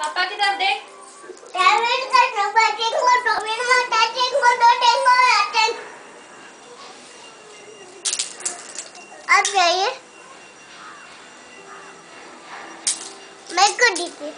पापा की तरफ देख। अब जाइए मैं को दीजिए।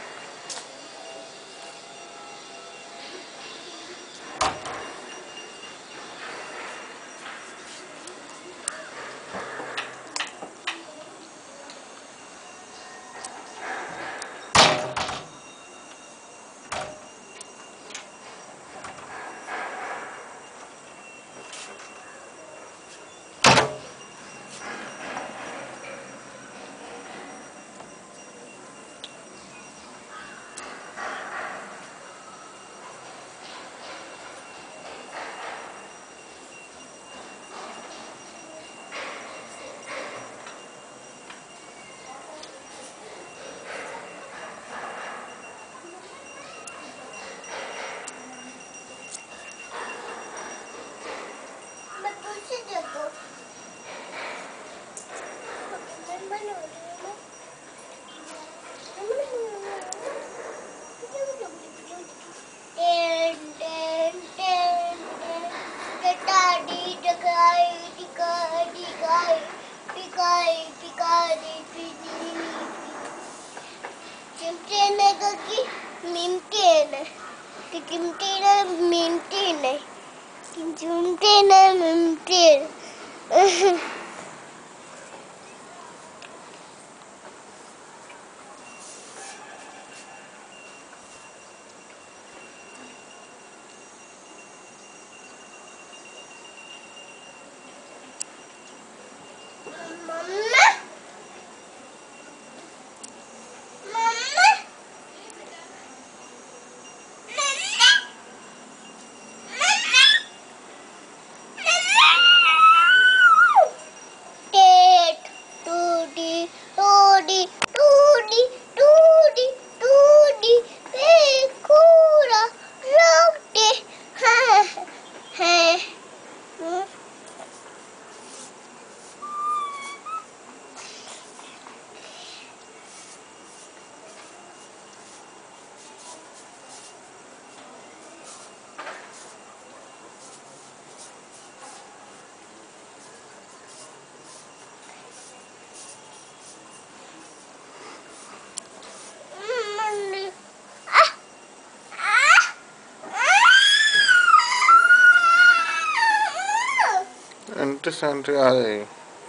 एंटी आ जाएगी।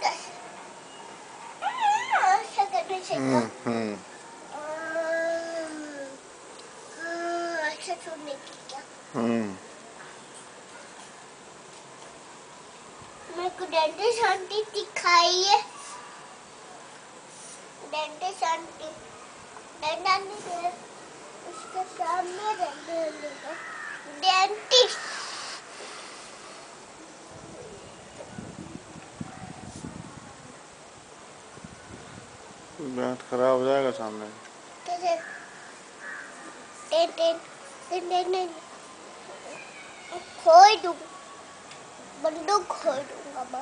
मेरे को डेंटिस्ट आंटी दिखाइए। डेंटिस्ट आंटी उसके सामने डेंटिस्ट दांत खराब हो जाएगा सामने। खोल दूंगा, बंदूक खोल दूंगा मैं।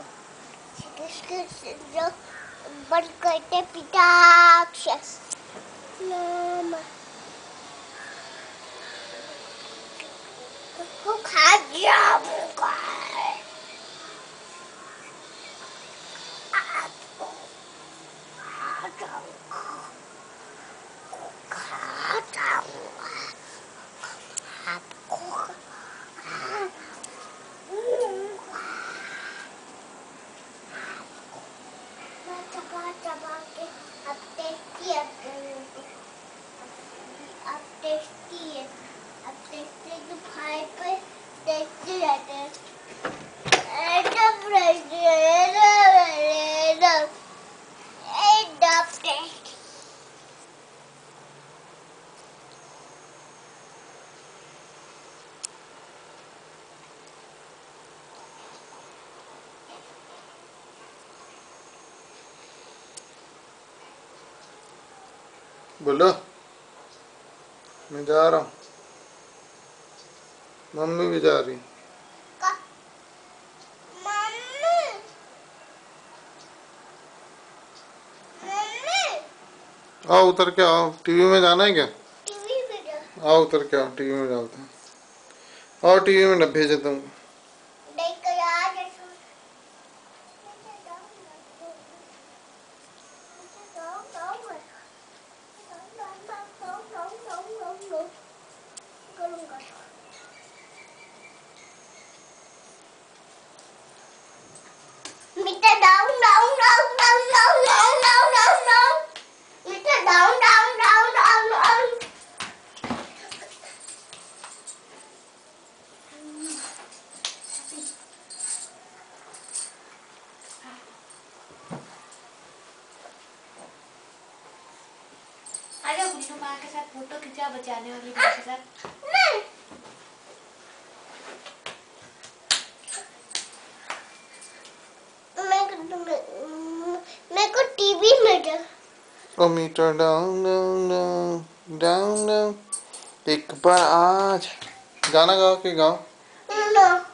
जो बंद करते पिटाक्षस को खा जाऊंगा। चबा के अब टेस्टी जो खाए पे टेस्टी रहते हैं। बोलो मैं जा रहा हूँ, मम्मी भी जा रही। आओ उतर के आओ, टीवी में जाना है क्या? आओ उतर के आओ, टीवी में डालते हैं। और टीवी में न भेजे तुम। देख कर आ जा। Mr. Down, down, down, down, down, down, down, down, down. Mr. Down, down, down, down, down. आ जाओ गुड्डू माँ के साथ फोटो खिंचा बचाने वाली माँ के साथ। नहीं। मेरे को टीवी में दे। ओ meter down down down down down, एक बार आज गाना गाओ कि गाओ। ना